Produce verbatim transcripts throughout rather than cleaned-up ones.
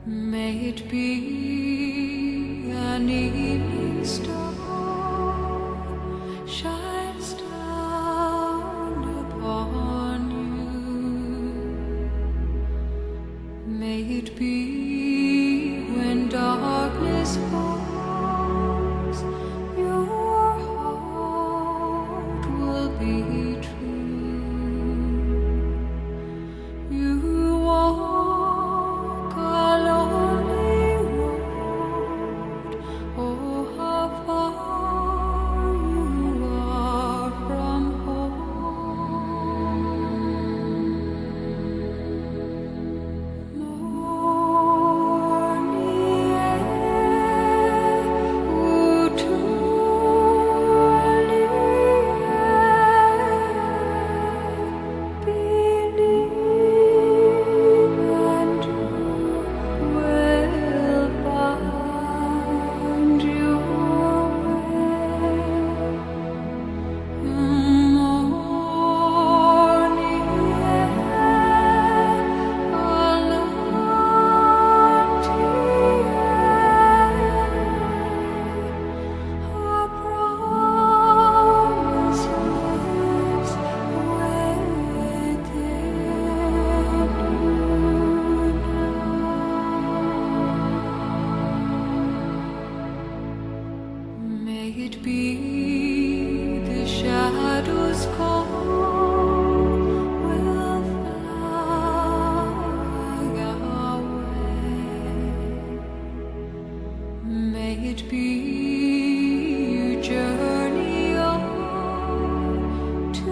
May it be an evening star shines down upon you. May it be when darkness falls, your heart will be true. You walk a lonely road, oh how far you are from home. Morning air, oh truly believe and you will find your way. Morning air, a lofty air, a promise lives within you. May it be the shadows call will fly away. May it be you journey on to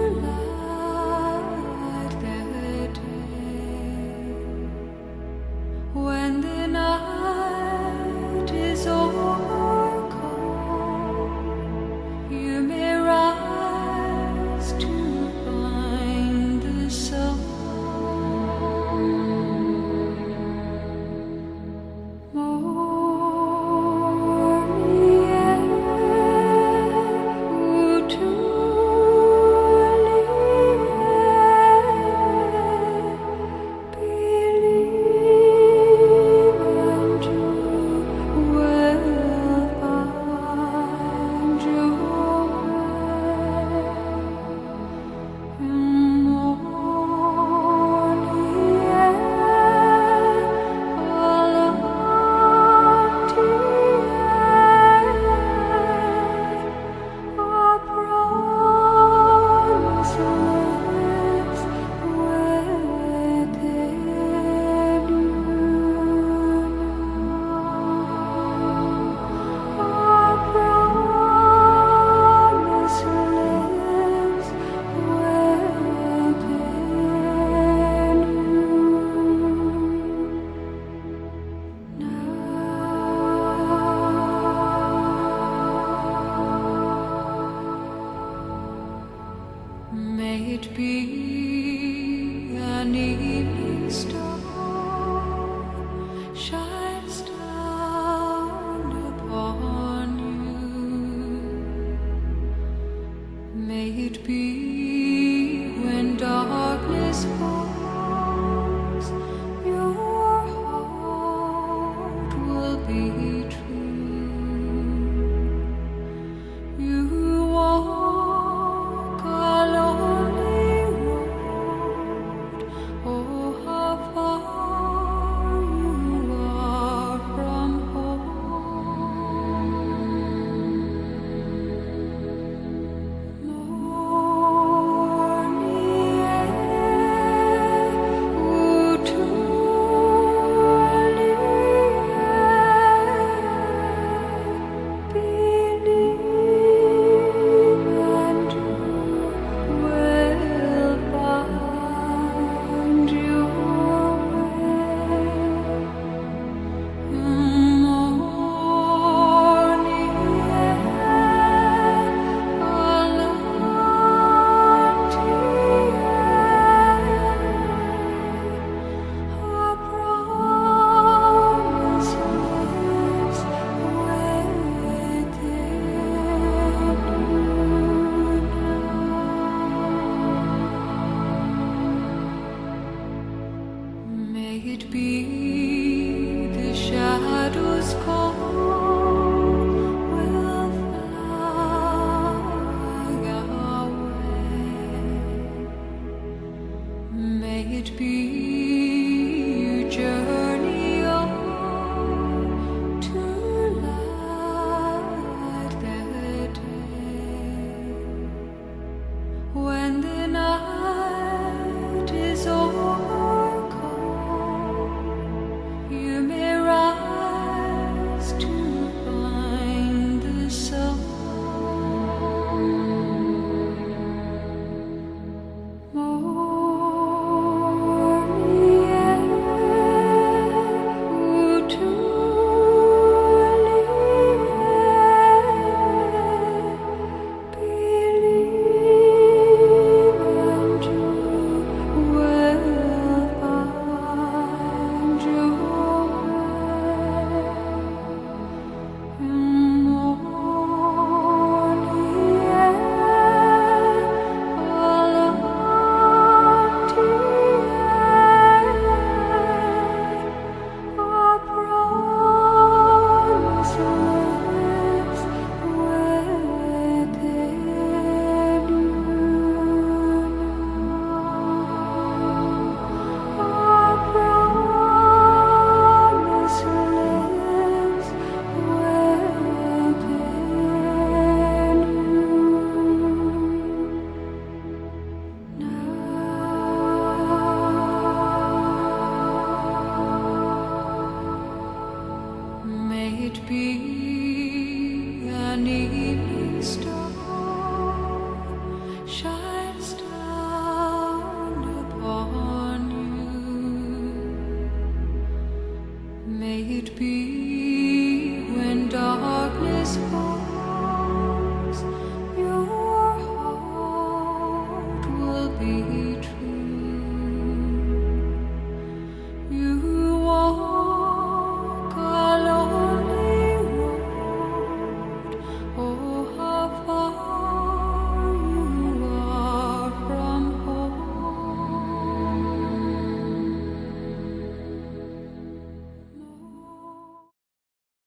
light the day. When the night is overcome, you may rise to find the sun. Morning air, oh truly believe and you will find your way. Morning air, a lofty air, a promise lives within you. A promise lives within you now. May it be an evening star shines down upon you. May it be when darkness falls, your heart will be true. You walk a lonely road, oh how far you are from home. Morning air, oh truly believe and you will find your way. Morning air, a lofty air, a promise lives within you now. May it be shadows call will fly away. May it be you journey on to light the day. When the night is overcome, you may rise to find the sun. May it be an evening star shines down upon you. May it be